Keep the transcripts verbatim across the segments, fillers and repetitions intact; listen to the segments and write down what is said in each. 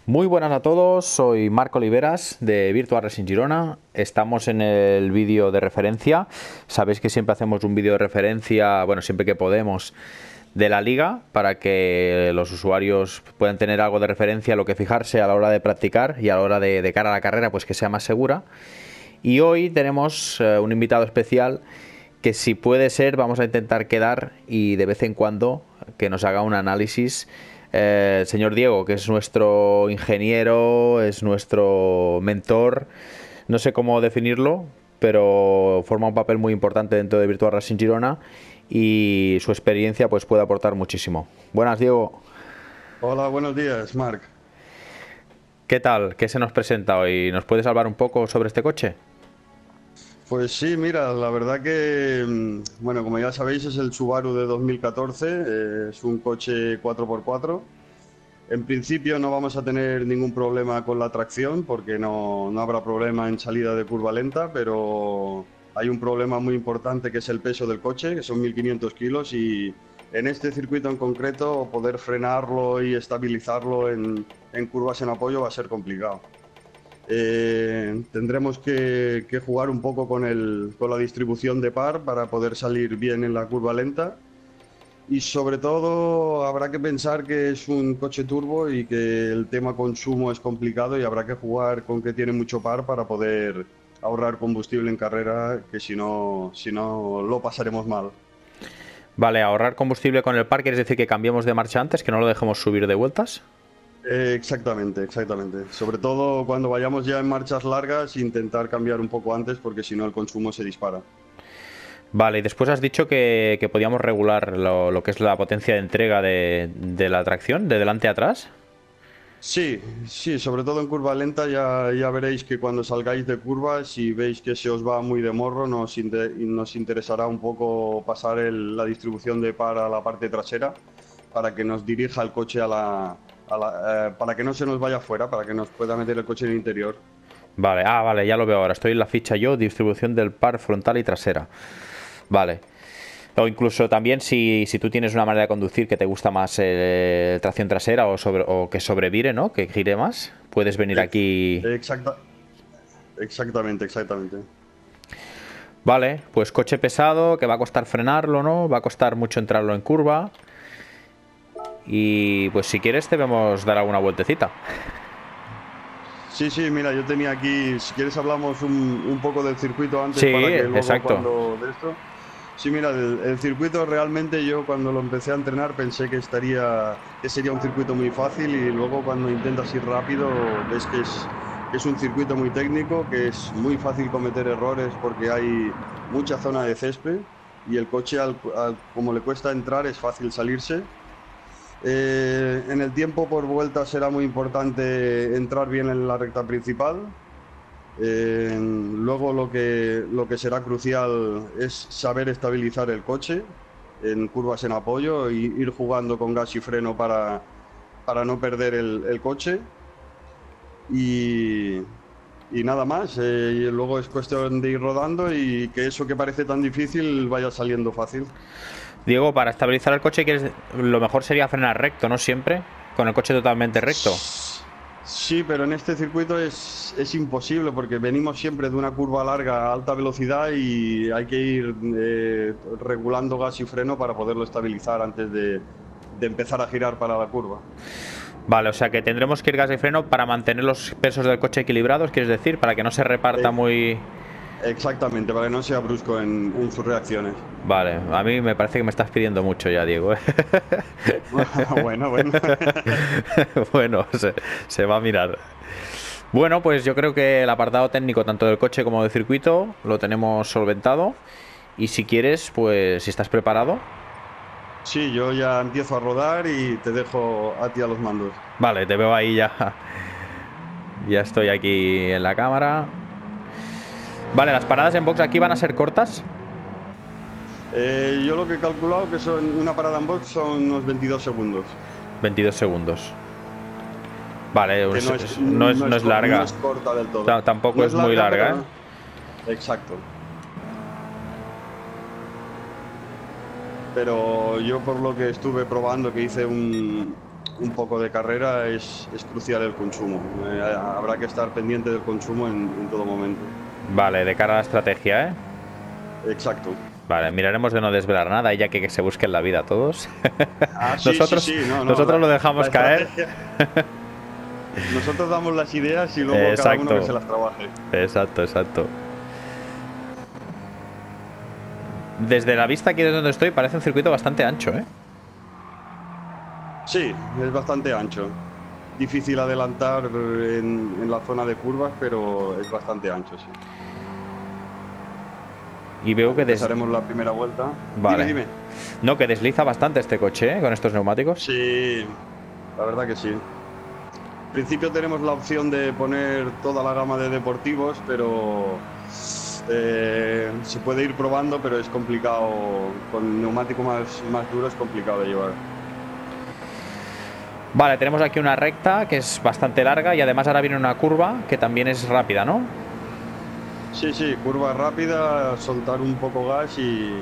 Muy buenas a todos, soy Marc Oliveras de Virtual Racing Girona. Estamos en el vídeo de referencia. Sabéis que siempre hacemos un vídeo de referencia, bueno, siempre que podemos, de la liga, para que los usuarios puedan tener algo de referencia, lo que fijarse a la hora de practicar y a la hora de, de cara a la carrera, pues que sea más segura. Y hoy tenemos eh, un invitado especial que, si puede ser, vamos a intentar quedar y de vez en cuando que nos haga un análisis. Eh, el señor Diego, que es nuestro ingeniero, es nuestro mentor, no sé cómo definirlo, pero forma un papel muy importante dentro de Virtual Racing Girona y su experiencia pues puede aportar muchísimo. Buenas, Diego. Hola, buenos días, Marc. ¿Qué tal? ¿Qué se nos presenta hoy? ¿Nos puedes hablar un poco sobre este coche? Pues sí, mira, la verdad que, mm, bueno, como ya sabéis, es el Subaru de dos mil catorce, eh, es un coche cuatro por cuatro. En principio no vamos a tener ningún problema con la tracción porque no, no habrá problema en salida de curva lenta, pero hay un problema muy importante que es el peso del coche, que son mil quinientos kilos, y en este circuito en concreto poder frenarlo y estabilizarlo en, en curvas en apoyo va a ser complicado. Eh, tendremos que, que jugar un poco con, el, con la distribución de par para poder salir bien en la curva lenta. Y sobre todo habrá que pensar que es un coche turbo y que el tema consumo es complicado y habrá que jugar con que tiene mucho par para poder ahorrar combustible en carrera, que si no, si no lo pasaremos mal. Vale, ahorrar combustible con el par, ¿quieres decir que cambiemos de marcha antes, que no lo dejemos subir de vueltas? Eh, exactamente, exactamente. Sobre todo cuando vayamos ya en marchas largas, intentar cambiar un poco antes porque si no el consumo se dispara. Vale, y después has dicho que, que podíamos regular lo, lo que es la potencia de entrega de, de la tracción, de delante a atrás. Sí, sí, sobre todo en curva lenta ya, ya veréis que cuando salgáis de curva, si veis que se os va muy de morro, nos, inte- nos interesará un poco pasar el- la distribución de par a la parte trasera para que nos dirija el coche a la, a la- eh, para que no se nos vaya afuera, para que nos pueda meter el coche en el interior. Vale, ah, vale, ya lo veo ahora. Estoy en la ficha yo, distribución del par frontal y trasera. Vale. O incluso también si, si tú tienes una manera de conducir que te gusta más eh, tracción trasera o, sobre, o que sobrevire, ¿no? Que gire más, puedes venir Ex- aquí. Exacta, exactamente, exactamente. Vale, pues coche pesado, que va a costar frenarlo, ¿no? Va a costar mucho entrarlo en curva. Y pues si quieres debemos dar alguna vueltecita. Sí, sí, mira, yo tenía aquí, si quieres hablamos un, un poco del circuito Sí, antes para que luego exacto. cuando de esto... Sí, mira, el, el circuito realmente yo cuando lo empecé a entrenar pensé que estaría, que sería un circuito muy fácil y luego cuando intentas ir rápido ves que es, que es un circuito muy técnico, que es muy fácil cometer errores porque hay mucha zona de césped y el coche al- al- como le cuesta entrar es fácil salirse. Eh, en el tiempo por vuelta será muy importante entrar bien en la recta principal. Eh, luego lo que, lo que será crucial es saber estabilizar el coche en curvas en apoyo e ir jugando con gas y freno para, para no perder el, el coche. Y, y nada más, eh, y luego es cuestión de ir rodando y que eso que parece tan difícil vaya saliendo fácil. Diego, para estabilizar el coche, ¿quieres... lo mejor sería frenar recto, ¿no? Siempre, con el coche totalmente recto. Sí, pero en este circuito es, es imposible porque venimos siempre de una curva larga a alta velocidad y hay que ir eh, regulando gas y freno para poderlo estabilizar antes de, de empezar a girar para la curva. Vale, o sea que tendremos que ir gas y freno para mantener los pesos del coche equilibrados, quieres decir, para que no se reparta Eh, muy... exactamente, para que no sea brusco en, en sus reacciones. Vale, a mí me parece que me estás pidiendo mucho ya, Diego. Bueno, bueno. Bueno, se, se va a mirar. Bueno, pues yo creo que el apartado técnico, tanto del coche como del circuito, lo tenemos solventado. Y si quieres, pues si estás preparado. Sí, yo ya empiezo a rodar y te dejo a ti a los mandos. Vale, te veo ahí ya. Ya estoy aquí en la cámara. Vale, las paradas en box aquí van a ser cortas. Eh, yo lo que he calculado que son una parada en box son unos veintidós segundos. veintidós segundos. Vale, Que no es, no es, no no es, es no larga. es corta del todo. Tampoco No es es muy larga, larga, ¿eh? pero... Exacto. Pero yo por lo que estuve probando, que hice un, un poco de carrera es, es crucial el consumo. Eh, habrá que estar pendiente del consumo en, en todo momento. Vale, de cara a la estrategia, ¿eh? Exacto. Vale, miraremos de no desvelar nada, ya que, que se busquen la vida todos. Ah, sí, nosotros sí, sí. No, no, nosotros la, lo dejamos caer. Nosotros damos las ideas y luego exacto. cada uno que se las trabaje. Exacto, exacto. Desde la vista aquí de donde estoy parece un circuito bastante ancho, ¿eh? Sí, es bastante ancho. Difícil adelantar en, en la zona de curvas, pero es bastante ancho, sí. Y veo que des... Empezaremos la primera vuelta. Vale. Dime, dime. No, que desliza bastante este coche, ¿eh? Con estos neumáticos. Sí, la verdad que sí. En principio tenemos la opción de poner toda la gama de deportivos, pero eh, se puede ir probando, pero es complicado. Con neumático más, más duro es complicado de llevar. Vale, tenemos aquí una recta que es bastante larga y además ahora viene una curva que también es rápida, ¿no? Sí, sí, curva rápida, soltar un poco gas y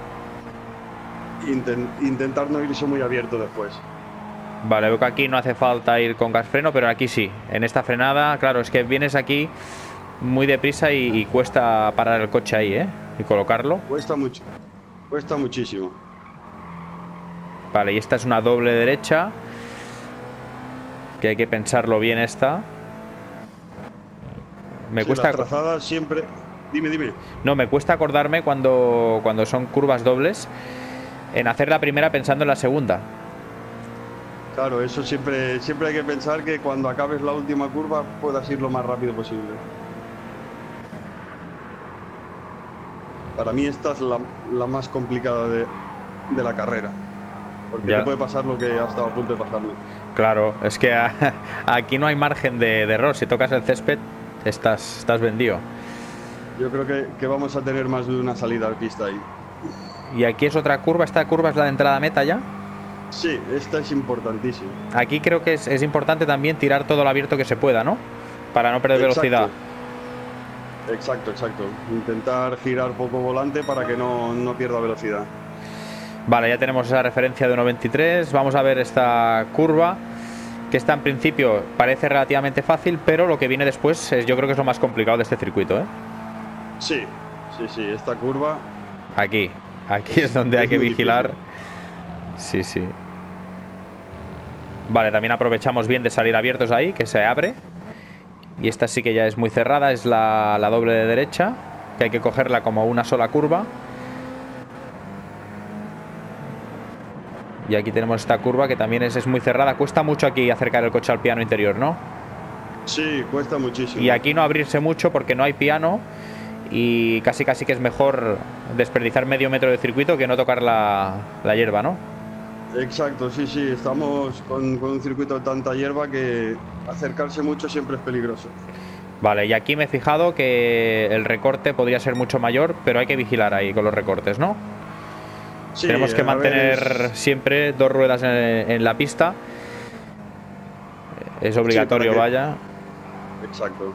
intent, intentar no irse muy abierto después. Vale, veo que aquí no hace falta ir con gas freno, pero aquí sí. En esta frenada, claro, es que vienes aquí muy deprisa y, y cuesta parar el coche ahí, ¿eh? Y colocarlo. Cuesta mucho, cuesta muchísimo. Vale, y esta es una doble derecha, que hay que pensarlo bien esta. Me sí, cuesta... las trazadas siempre... Dime, dime. No, me cuesta acordarme cuando, cuando son curvas dobles en hacer la primera pensando en la segunda. Claro, eso siempre, siempre hay que pensar que cuando acabes la última curva puedas ir lo más rápido posible. Para mí esta es la, la más complicada de, de la carrera. Porque ya te puede pasar lo que ha estado a punto de pasarme. Claro, es que a, aquí no hay margen de, de error. Si tocas el césped, estás, estás vendido. Yo creo que, que vamos a tener más de una salida al pista ahí. Y aquí es otra curva. ¿Esta curva es la de entrada a meta ya? Sí, esta es importantísima. Aquí creo que es, es importante también tirar todo lo abierto que se pueda, ¿no? Para no perder Exacto. velocidad. Exacto, exacto. Intentar girar poco volante para que no, no pierda velocidad. Vale, ya tenemos esa referencia de uno veintitrés. Vamos a ver esta curva, que esta en principio parece relativamente fácil, pero lo que viene después es, yo creo que es lo más complicado de este circuito, ¿eh? Sí, sí, sí, esta curva... Aquí, aquí es donde es hay que muy vigilar. difícil. Sí, sí. Vale, también aprovechamos bien de salir abiertos ahí, que se abre. Y esta sí que ya es muy cerrada, es la, la doble de derecha, que hay que cogerla como una sola curva. Y aquí tenemos esta curva que también es, es muy cerrada. Cuesta mucho aquí acercar el coche al piano interior, ¿no? Sí, cuesta muchísimo. Y aquí no abrirse mucho porque no hay piano. Y casi casi que es mejor desperdiciar medio metro de circuito que no tocar la, la hierba, ¿no? Exacto, sí, sí. Estamos con, con un circuito de tanta hierba que acercarse mucho siempre es peligroso. Vale, y aquí me he fijado que el recorte podría ser mucho mayor, pero hay que vigilar ahí con los recortes, ¿no? Sí, tenemos que mantener ver, es... siempre dos ruedas en, en la pista. Es obligatorio, sí, que... vaya. Exacto.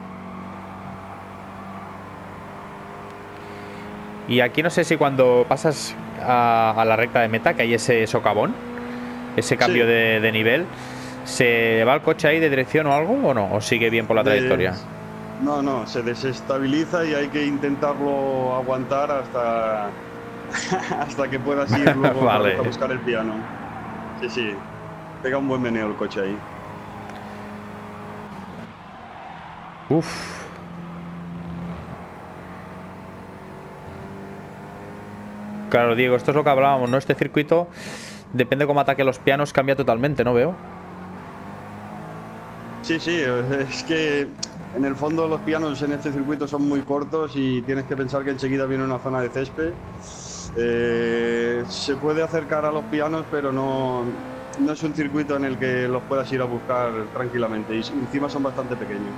Y aquí no sé si cuando pasas a, a la recta de meta, que hay ese socavón, ese cambio sí. de, de nivel, ¿se va el coche ahí de dirección o algo o no? ¿O sigue bien por la trayectoria? De... No, no, se desestabiliza y hay que intentarlo aguantar hasta, hasta que puedas ir luego vale. a buscar el piano. Sí, sí, pega un buen meneo el coche ahí. Uf. Claro, Diego, esto es lo que hablábamos, ¿no? Este circuito, depende cómo ataque los pianos, cambia totalmente, ¿no veo? Sí, sí, es que en el fondo los pianos en este circuito son muy cortos y tienes que pensar que enseguida viene una zona de césped. Eh, se puede acercar a los pianos, pero no, no es un circuito en el que los puedas ir a buscar tranquilamente y encima son bastante pequeños.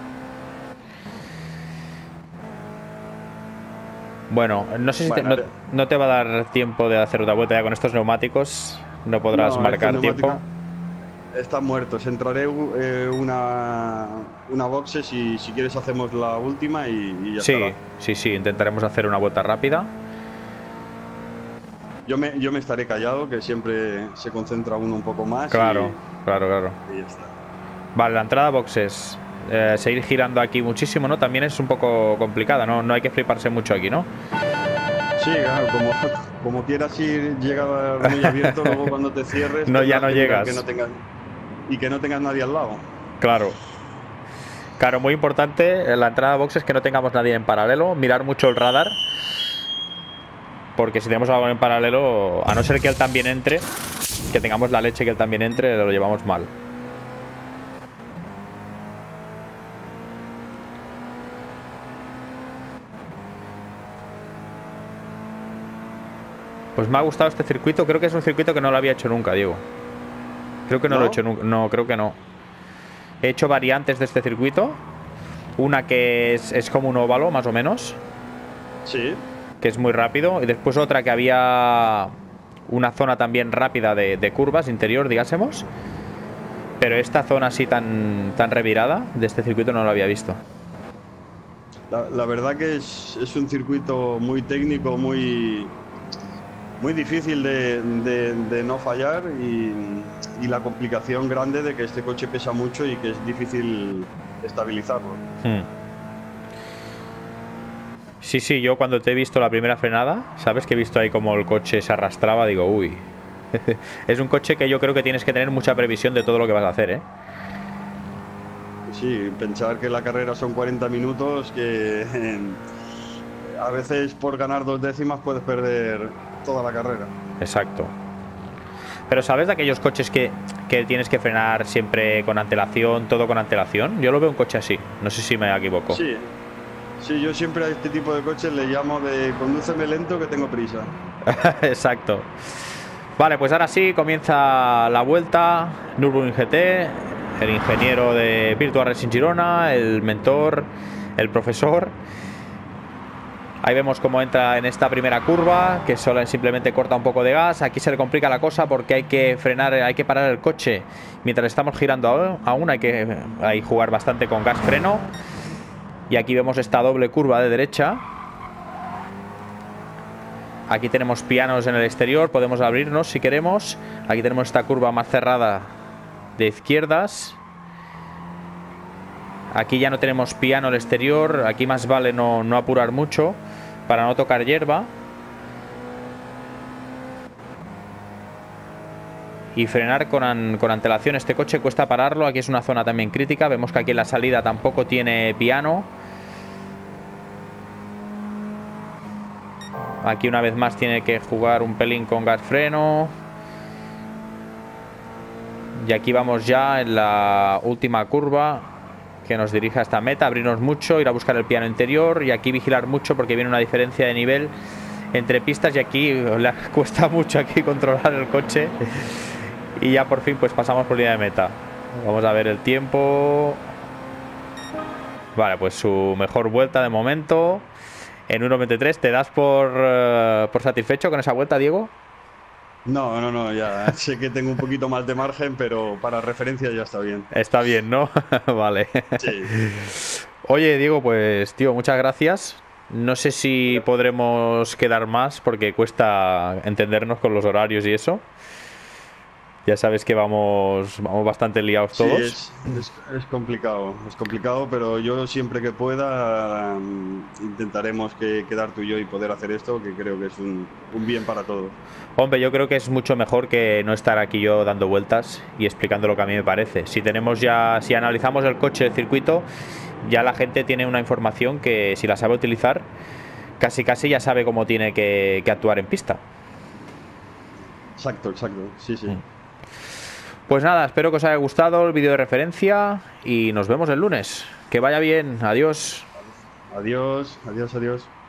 Bueno, no sé si bueno, te, no, no te va a dar tiempo de hacer otra vuelta ya con estos neumáticos, no podrás no, marcar este tiempo. Están muertos, entraré eh, una, una boxe si, si quieres hacemos la última y, y ya sí, estará. Sí, sí, intentaremos hacer una vuelta rápida. yo me, yo me estaré callado, que siempre se concentra uno un poco más. Claro, y, claro, claro. Y ya está. Vale, la entrada a boxes. Eh, seguir girando aquí muchísimo, ¿no? También es un poco complicada, ¿no? No hay que fliparse mucho aquí, ¿no? Sí, claro, como, como quieras ir, llega muy abierto, luego cuando te cierres... No, ya no llegas. Que no tengas, y que no tengas nadie al lado. Claro. Claro, muy importante en la entrada a boxes que no tengamos nadie en paralelo, mirar mucho el radar, porque si tenemos algo en paralelo, a no ser que él también entre, que tengamos la leche que él también entre, lo llevamos mal. Pues me ha gustado este circuito, creo que es un circuito que no lo había hecho nunca, Diego. Creo que no, ¿no? lo he hecho nunca, no, creo que no. He hecho variantes de este circuito. Una que es, es como un óvalo, más o menos. Sí. Que es muy rápido. Y después otra que había una zona también rápida de, de curvas interior, digásemos. Pero esta zona así tan, tan revirada de este circuito no lo había visto. La, la verdad que es, es un circuito muy técnico, muy, muy difícil de, de, de no fallar y, y la complicación grande de que este coche pesa mucho y que es difícil estabilizarlo. Hmm. Sí, sí, yo cuando te he visto la primera frenada, sabes que he visto ahí como el coche se arrastraba, digo, uy. Es un coche que yo creo que tienes que tener mucha previsión de todo lo que vas a hacer, ¿eh? Sí, pensar que la carrera son cuarenta minutos, que eh, a veces por ganar dos décimas puedes perder toda la carrera. Exacto. Pero ¿sabes de aquellos coches que, que tienes que frenar siempre con antelación, todo con antelación? Yo lo veo un coche así, no sé si me equivoco. Sí, sí, yo siempre a este tipo de coches le llamo de condúceme lento que tengo prisa. Exacto. Vale, pues ahora sí, comienza la vuelta. Nürburgring G T, el ingeniero de Virtua Racing Girona, el mentor, el profesor. Ahí vemos cómo entra en esta primera curva, que solo simplemente corta un poco de gas. Aquí se le complica la cosa porque hay que frenar, hay que parar el coche mientras estamos girando aún. Hay que hay jugar bastante con gas freno. Y aquí vemos esta doble curva de derecha. Aquí tenemos pianos en el exterior, podemos abrirnos si queremos. Aquí tenemos esta curva más cerrada de izquierdas. Aquí ya no tenemos piano al exterior. Aquí más vale no, no apurar mucho para no tocar hierba. Y frenar con, an, con antelación. Este coche cuesta pararlo. Aquí es una zona también crítica. Vemos que aquí en la salida tampoco tiene piano. Aquí una vez más tiene que jugar un pelín con gas freno. Y aquí vamos ya en la última curva que nos dirige a esta meta, abrirnos mucho, ir a buscar el piano interior y aquí vigilar mucho porque viene una diferencia de nivel entre pistas y aquí le cuesta mucho aquí controlar el coche y ya por fin pues pasamos por línea de meta. Vamos a ver el tiempo. Vale, pues su mejor vuelta de momento en uno veintitrés. ¿Te das por, uh, por satisfecho con esa vuelta, Diego? No, no, no, ya sé que tengo un poquito más de margen, pero para referencia ya está bien. Está bien, ¿no? Vale. Sí. Oye, Diego, pues, tío, muchas gracias. No sé si podremos quedar más porque cuesta entendernos con los horarios y eso. Ya sabes que vamos, vamos bastante liados todos. Sí, es, es, es complicado, es complicado, pero yo siempre que pueda um, intentaremos que, quedar tú y yo y poder hacer esto, que creo que es un, un bien para todos. Hombre, yo creo que es mucho mejor que no estar aquí yo dando vueltas y explicando lo que a mí me parece. Si tenemos ya, si analizamos el coche del circuito, ya la gente tiene una información que si la sabe utilizar, casi casi ya sabe cómo tiene que, que actuar en pista. Exacto, exacto, sí, sí. Mm. Pues nada, espero que os haya gustado el vídeo de referencia y nos vemos el lunes. Que vaya bien, adiós. Adiós, adiós, adiós.